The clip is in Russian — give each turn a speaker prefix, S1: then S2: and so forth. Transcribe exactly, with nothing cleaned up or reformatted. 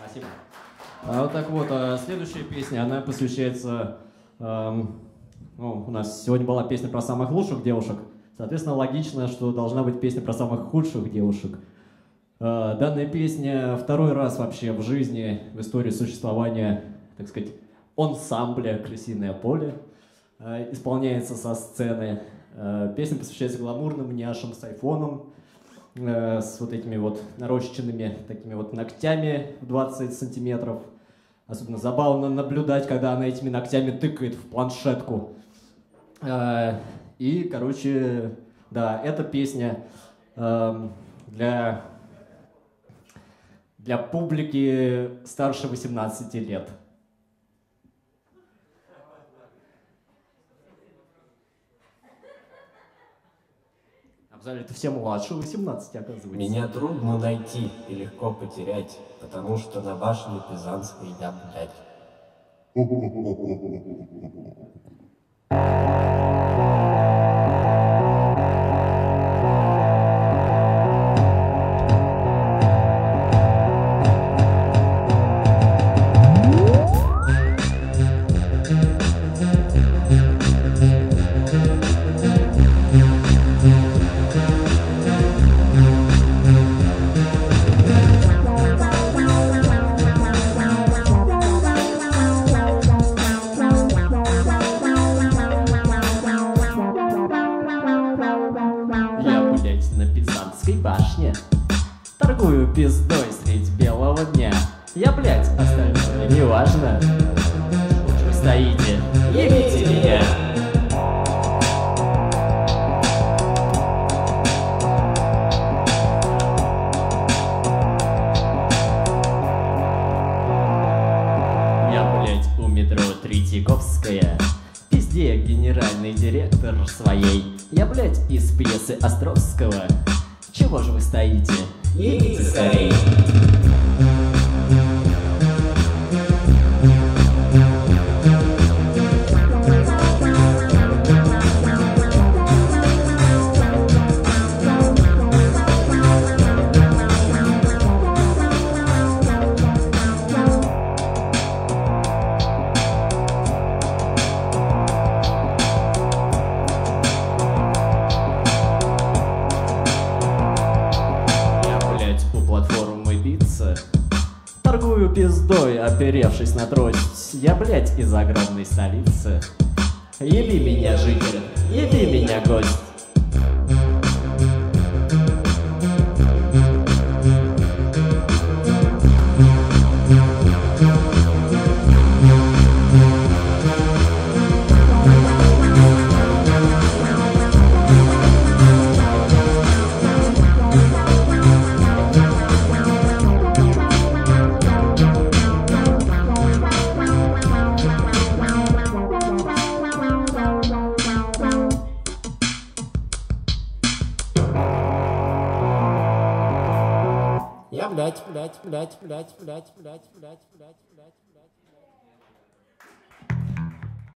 S1: Спасибо. А, вот так вот, а, следующая песня, она посвящается... Эм, ну, у нас сегодня была песня про самых лучших девушек. Соответственно, логично, что должна быть песня про самых худших девушек. Э, данная песня второй раз вообще в жизни, в истории существования, так сказать, ансамбля «Крысиное поле» э, исполняется со сцены. Э, песня посвящается гламурным няшам с айфоном, э, с вот этими вот нарощенными такими вот ногтями в двадцать сантиметров. Особенно забавно наблюдать, когда она этими ногтями тыкает в планшетку. Э, и, короче, да, эта песня э, для, для публики старше восемнадцати лет. В зале-то все младше восемнадцати, оказывается.
S2: Меня трудно найти и легко потерять, потому что на башне Пизанской я, блядь.
S1: Башне торгую пиздой средь белого дня. Я, блядь, остальное не важно. Уж вы стоите, ебите меня. Я, блядь, у метро Третьяковская, пизде генеральный директор своей. Я, блядь, из пьесы Островского. Чего же вы стоите? Идите скорей! Торгую пиздой, оперевшись на трость. Я, блядь, из огромной столицы. Еби меня, житель, еби меня, гость.
S2: Я, блядь, блядь, блядь, блядь, блядь, блядь, блядь, блядь, блядь.